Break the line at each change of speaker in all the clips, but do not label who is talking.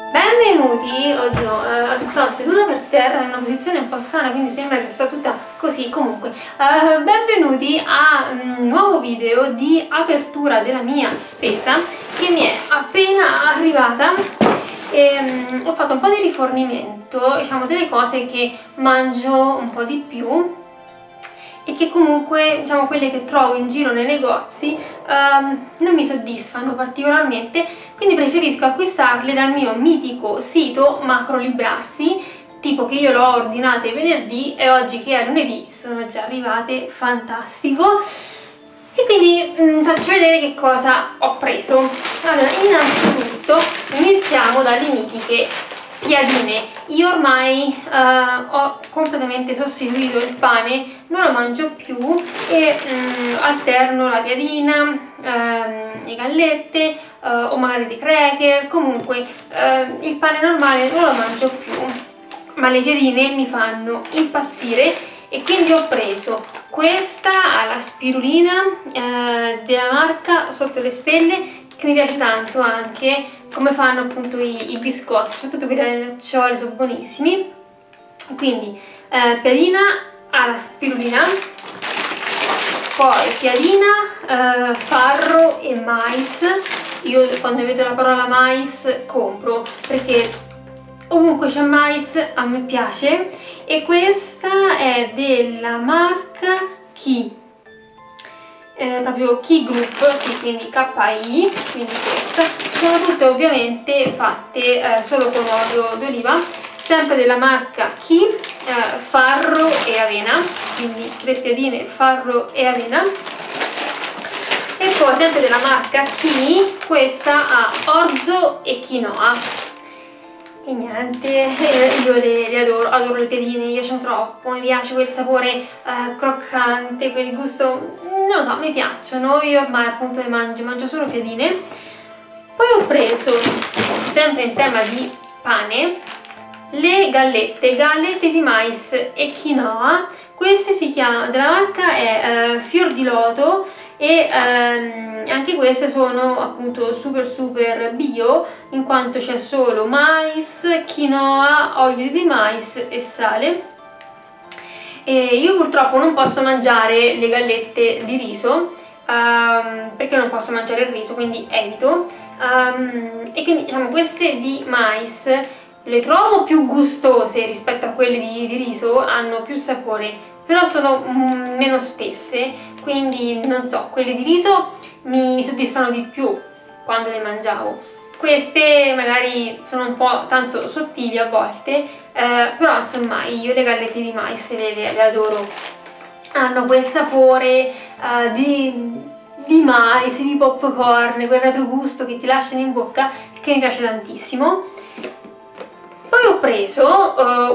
Benvenuti, oddio, sto seduta per terra in una posizione un po' strana, quindi sembra che sto tutta così. Comunque, benvenuti a un nuovo video di apertura della mia spesa che mi è appena arrivata. Ho fatto un po' di rifornimento, diciamo delle cose che mangio un po' di più e che comunque, diciamo, quelle che trovo in giro nei negozi non mi soddisfano particolarmente, quindi preferisco acquistarle dal mio mitico sito Macrolibrarsi, tipo che io l'ho ordinate venerdì e oggi che è lunedì sono già arrivate. Fantastico! E quindi faccio vedere che cosa ho preso. Allora, innanzitutto iniziamo dalle mitiche piadine. Io ormai ho completamente sostituito il pane, non lo mangio più e alterno la piadina, le gallette o magari dei cracker. Comunque il pane normale non lo mangio più, ma le piadine mi fanno impazzire e quindi ho preso questa alla spirulina della marca Sotto le Stelle, che mi piace tanto anche come fanno appunto i biscotti, soprattutto quelli alle nocciole, sono buonissimi. Quindi piadina alla spirulina, poi piadina, farro e mais. Io quando vedo la parola mais compro, perché ovunque c'è mais a me piace. E questa è della marca Ki, proprio Ki Group, sì, quindi KI, quindi questa. Sono tutte ovviamente fatte solo con olio d'oliva, sempre della marca Ki, farro e avena, quindi 3 piadine farro e avena. E poi sempre della marca Ki, questa ha orzo e quinoa. E niente, io le adoro le piadine, mi piacciono troppo, mi piace quel sapore croccante, quel gusto, non lo so, mi piacciono. Io ormai appunto le mangio solo piadine. Poi ho preso, sempre in tema di pane, le gallette di mais e quinoa. Queste si chiamano, della marca è Fior di Loto, e anche queste sono appunto super bio, in quanto c'è solo mais, quinoa, olio di mais e sale. E io purtroppo non posso mangiare le gallette di riso, perché non posso mangiare il riso, quindi evito. E quindi diciamo queste di mais le trovo più gustose rispetto a quelle di riso, hanno più sapore, però sono meno spesse, quindi non so, quelle di riso mi soddisfano di più quando le mangiavo. Queste magari sono un po' tanto sottili a volte, però insomma io le gallette di mais le adoro. Hanno quel sapore di mais, di popcorn, quel retrogusto che ti lasciano in bocca, che mi piace tantissimo. Poi ho preso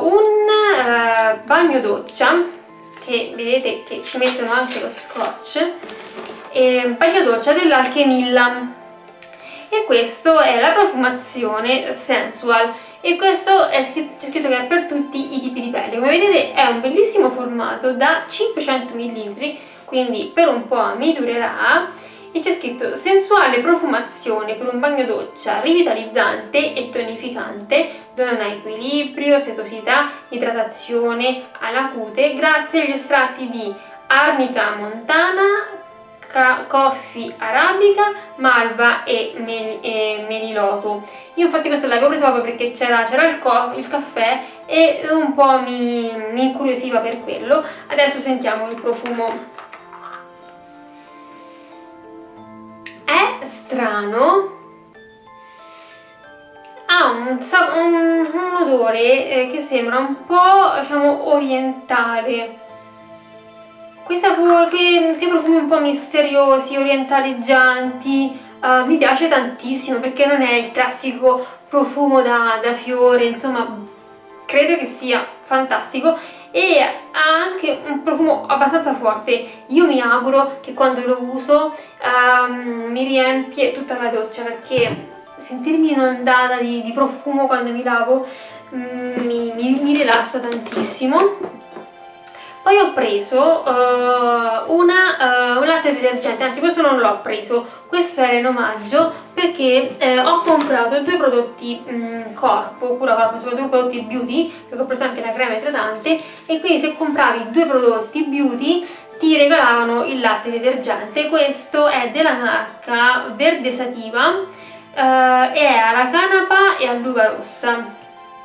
un bagno doccia, che vedete che ci mettono anche lo scotch, bagno doccia dell'Alchemilla, e questo è la profumazione sensual, e questo c'è scritto che è per tutti i tipi di pelle. Come vedete è un bellissimo formato da 500 ml, quindi per un po' mi durerà. E c'è scritto: sensuale profumazione per un bagno doccia rivitalizzante e tonificante, dona equilibrio, setosità, idratazione alla cute grazie agli estratti di arnica montana, coffee arabica, malva e meliloto. Io infatti questa l'avevo presa proprio perché c'era il caffè e un po' mi incuriosiva per quello. Adesso sentiamo il profumo. È strano, ha un odore che sembra un po', diciamo, orientale. Quei profumi un po' misteriosi, orientaleggianti, mi piace tantissimo perché non è il classico profumo da fiore, insomma, credo che sia fantastico. E ha anche un profumo abbastanza forte. Io mi auguro che quando lo uso mi riempie tutta la doccia, perché sentirmi inondata di profumo quando mi lavo mi rilassa tantissimo. Poi ho preso un latte detergente, anzi questo non l'ho preso, questo era in omaggio perché ho comprato due prodotti Cura Corpo, sono due prodotti beauty, perché ho preso anche la crema idratante, e quindi se compravi due prodotti beauty ti regalavano il latte detergente. Questo è della marca Verde Sativa e è alla canapa e all'uva rossa.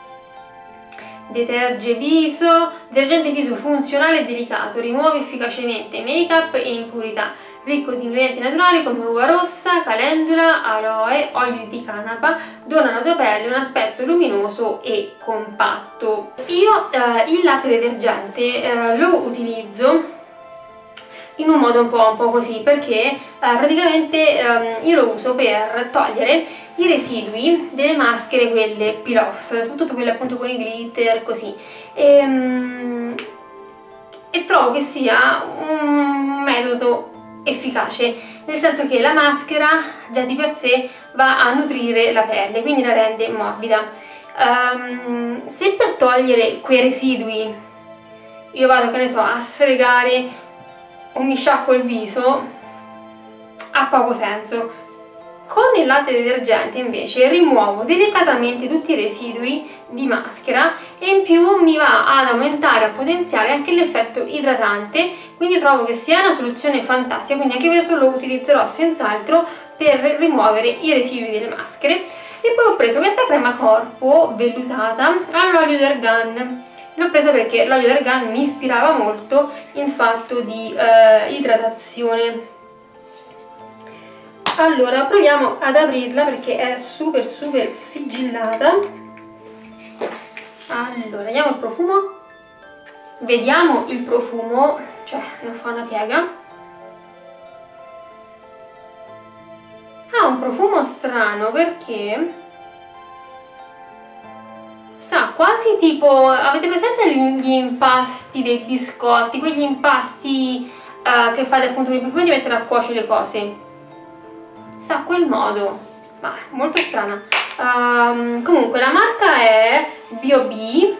Detergente viso funzionale e delicato, rimuove efficacemente make-up e impurità, ricco di ingredienti naturali come uva rossa, calendula, aloe, olio di canapa, dona alla tua pelle un aspetto luminoso e compatto. Io il latte detergente lo utilizzo in un modo un po' così, perché praticamente io lo uso per togliere i residui delle maschere, quelle peel-off, soprattutto quelle appunto con i glitter, così. E trovo che sia un metodo efficace, nel senso che la maschera già di per sé va a nutrire la pelle, quindi la rende morbida. Se per togliere quei residui io vado, che ne so, a sfregare o mi sciacquo il viso, ha poco senso. Con il latte detergente invece rimuovo delicatamente tutti i residui di maschera e in più mi va ad aumentare, a potenziare anche l'effetto idratante, quindi trovo che sia una soluzione fantastica, quindi anche questo lo utilizzerò senz'altro per rimuovere i residui delle maschere. E poi ho preso questa crema corpo vellutata all'olio d'argan. L'ho presa perché l'olio d'argan mi ispirava molto in fatto di idratazione. Allora proviamo ad aprirla perché è super sigillata. Allora, vediamo il profumo. Vediamo il profumo, cioè non fa una piega. Ha un profumo strano perché sa quasi tipo, avete presente gli impasti dei biscotti, quegli impasti che fate appunto prima di mettere a cuocere le cose? Sa quel modo, ma molto strana. Comunque la marca è B.O.B.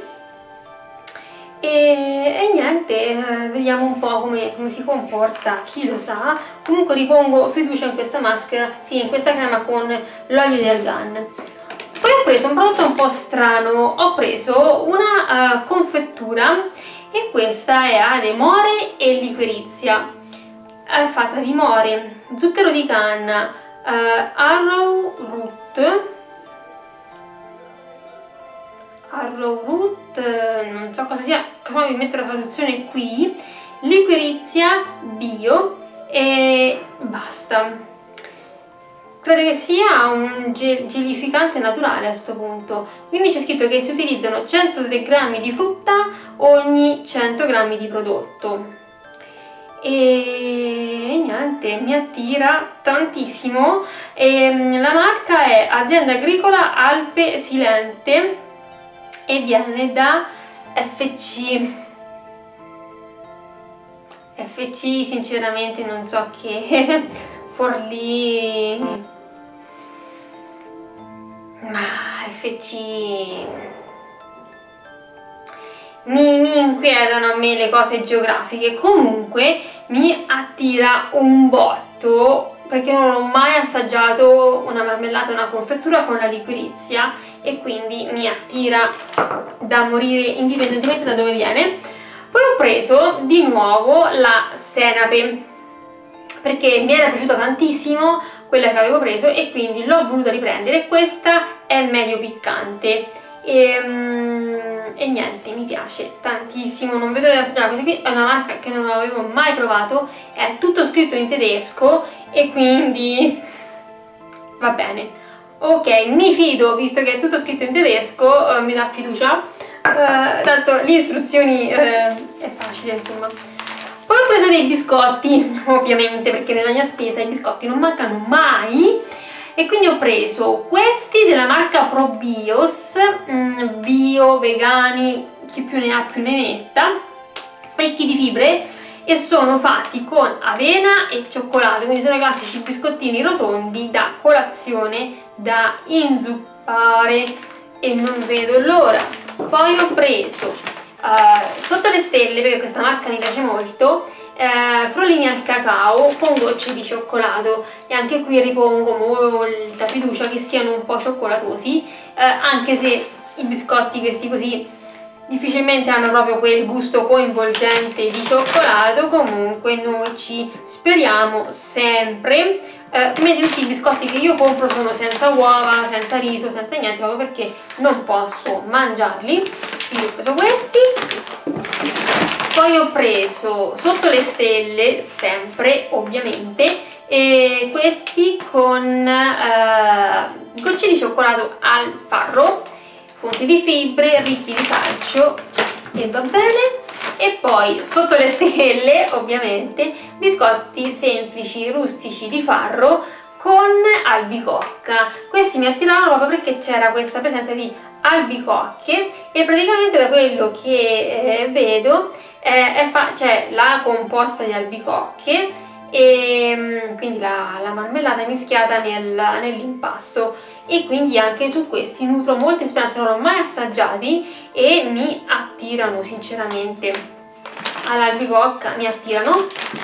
e niente, vediamo un po' come si comporta, chi lo sa. Comunque ripongo fiducia in questa maschera, sì, in questa crema con l'olio di argan. Poi ho preso un prodotto un po' strano, ho preso una confettura e questa è alle more e liquirizia. È fatta di more, zucchero di canna, arrowroot, non so cosa sia, cosa vi metto la traduzione qui, liquirizia bio e basta. Credo che sia un gelificante naturale a questo punto, quindi c'è scritto che si utilizzano 103 grammi di frutta ogni 100 grammi di prodotto. E niente, mi attira tantissimo. La marca è Azienda Agricola Alpe Silente e viene da FC. FC sinceramente non so che Forlì, ma FC mi inquietano a me le cose geografiche. Comunque mi attira un botto perché non ho mai assaggiato una marmellata, una confettura con la liquirizia, e quindi mi attira da morire indipendentemente da dove viene. Poi ho preso di nuovo la senape perché mi era piaciuta tantissimo quella che avevo preso e quindi l'ho voluta riprendere. Questa è medio piccante e niente, mi piace tantissimo, non vedo l'ora di assaggiare. Questa qui è una marca che non avevo mai provato, è tutto scritto in tedesco e quindi va bene. Ok, mi fido, visto che è tutto scritto in tedesco, mi dà fiducia, tanto le istruzioni è facile, insomma. Poi ho preso dei biscotti, ovviamente, perché nella mia spesa i biscotti non mancano mai, e quindi ho preso questi della marca ProBios, bio, vegani, chi più ne ha più ne metta, ricchi di fibre, e sono fatti con avena e cioccolato, quindi sono i classici biscottini rotondi da colazione da inzuppare e non vedo l'ora. Poi ho preso sotto le stelle, perché questa marca mi piace molto, frullini al cacao con gocce di cioccolato, e anche qui ripongo molta fiducia che siano un po' cioccolatosi, anche se i biscotti questi così difficilmente hanno proprio quel gusto coinvolgente di cioccolato. Comunque noi ci speriamo sempre. Prima di tutti i biscotti che io compro sono senza uova, senza riso, senza niente, proprio perché non posso mangiarli. Quindi ho preso questi. Poi ho preso sotto le stelle, sempre ovviamente, e questi con gocce di cioccolato al farro, fonti di fibre, ricchi di calcio, e va bene. E poi sotto le stelle ovviamente biscotti semplici rustici di farro con albicocca. Questi mi attiravano proprio perché c'era questa presenza di albicocche, e praticamente da quello che vedo c'è la composta di albicocche e quindi la marmellata mischiata nell'impasto, e quindi anche su questi nutro molte speranze. Non l'ho mai assaggiati e mi attirano sinceramente, all'albicocca mi attirano.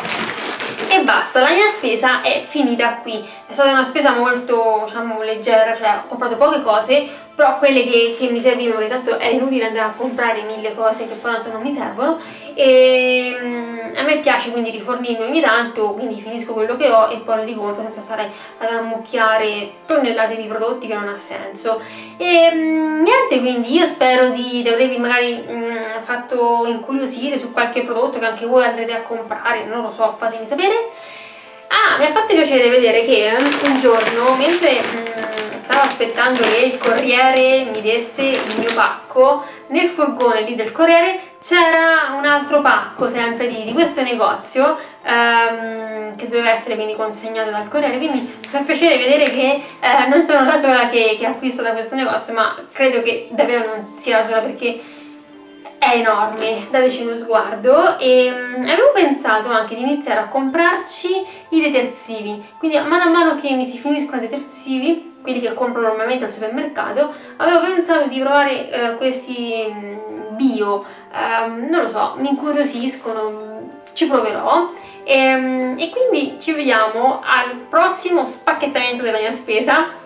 E basta, la mia spesa è finita qui. È stata una spesa molto, diciamo, leggera, cioè ho comprato poche cose, però quelle che mi servivano, che tanto è inutile andare a comprare 1000 cose che poi tanto non mi servono, e a me piace quindi rifornirmi ogni tanto, quindi finisco quello che ho e poi lo ricompro senza stare ad ammucchiare tonnellate di prodotti, che non ha senso. E niente, quindi io spero di avervi magari fatto incuriosire su qualche prodotto che anche voi andrete a comprare, non lo so, fatemi sapere. Ah, mi ha fatto piacere vedere che un giorno, mentre stavo aspettando che il corriere mi desse il mio pacco, nel furgone lì del corriere c'era un altro pacco sempre di questo negozio, che doveva essere quindi consegnato dal corriere. Quindi mi fa piacere vedere che non sono la sola che acquista da questo negozio, ma credo che davvero non sia la sola, perché è enorme, dateci uno sguardo. E avevo pensato anche di iniziare a comprarci i detersivi, quindi a mano che mi si finiscono i detersivi, quelli che compro normalmente al supermercato, avevo pensato di provare questi bio, non lo so, mi incuriosiscono, ci proverò. E quindi ci vediamo al prossimo spacchettamento della mia spesa.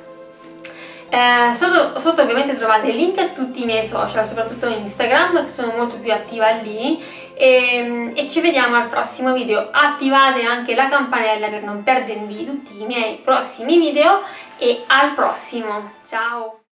Sotto ovviamente trovate il link a tutti i miei social, soprattutto Instagram, che sono molto più attiva lì, e ci vediamo al prossimo video. Attivate anche la campanella per non perdervi tutti i miei prossimi video, e al prossimo, ciao!